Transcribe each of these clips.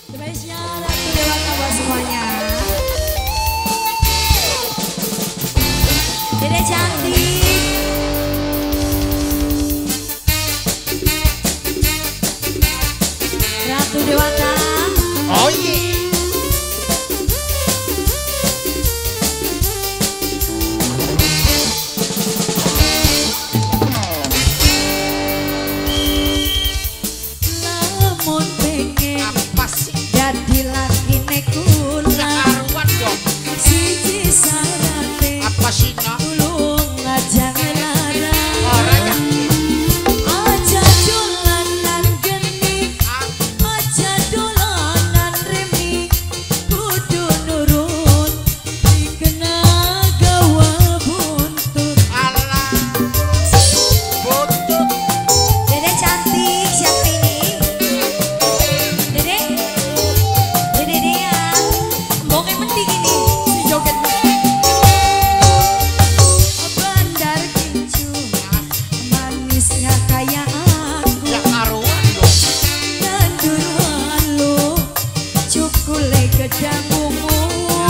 Spesial Ratu Dewata buat semuanya. Dede cantik. Ratu Dewata. Oh iya. Lamun pengen Apa sih? jadi laki nekula. Karuan dong. Siji sarate Apa sih nak? tulung aja ngelarang. Orang yakin. Aja dolanan geni, aja dolanan remi, kudu nurut, dikena gawa buntut. Alah. Buntut. Dede cantik, siapa ini? Dede? Dede dia. Mboknya penting ini, si joget. Bandar kincu, manisnya kayak aku. Ya karuan dong. Nanduruan lu, cukule gedang ungu.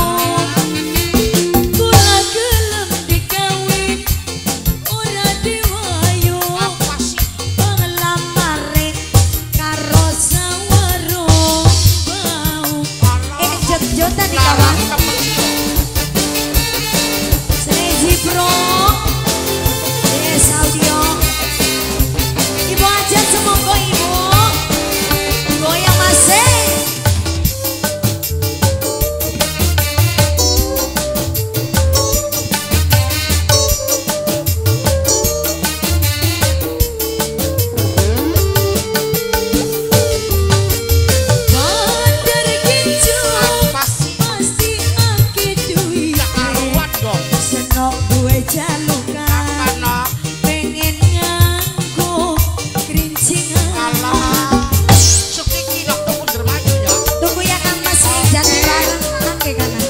Kula gelem dikawin, ora diwayu. Apa sih? Pengelamare karo sawarung bau. Alah. Jot-jotan di Larang kawan. temen sih. Seneji bro. Yes audio. Ibu aja semoga ibu. Goyang masih. Bandar kincu. Apa sih? Pasti akeh duit. Ya karuan dong. Senok gue jalukan. Mana? Pengen nganggo kerincingan. Alah. Suki kilok tuh mundur maju ya. Tunggu ya Kang Mas jadi bareng angke kanan.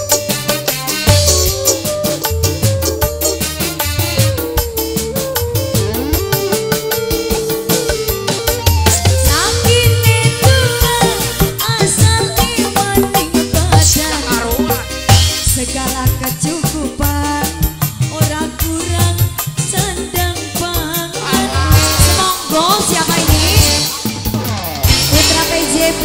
Sakine tua asal imaning badan. Karuan. Segala kecukupan ora kurang sandang pangan. Semonggo siapa ini? Putra PJP.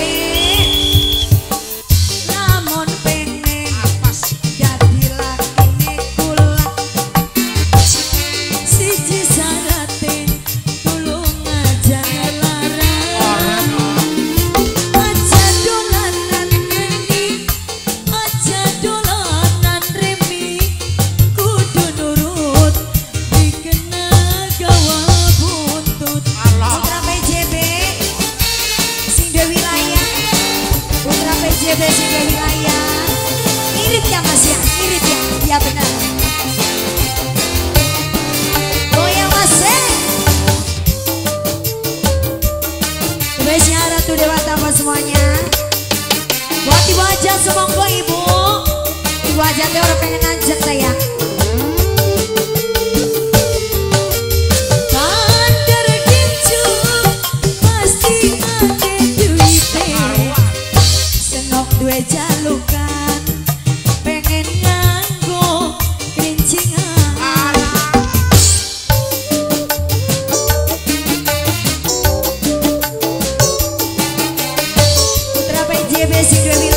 Lamun pengen Apa sih? jadi laki nekula, siji sarate tulung aja ngelarang. Aja dolanan geni, aja dolanan remi, kudu nurut, dikena gawa buntut. Alah. Putra PJB sing de wilayah, Putra PJB sing de wilayah. Irit ya Mas ya, irit ya, ya benar. Goyang Mas. Spesial Ratu Dewata buat semuanya. Buat ibu aja semonggo ibu. Ibu aja teh orang pengen ngajak saya. Bandar kincu pasti akeh duite. Karuan. Senok duwe jalukan, pengen nganggo kerincingan. Alah. Putra PJB sing duwe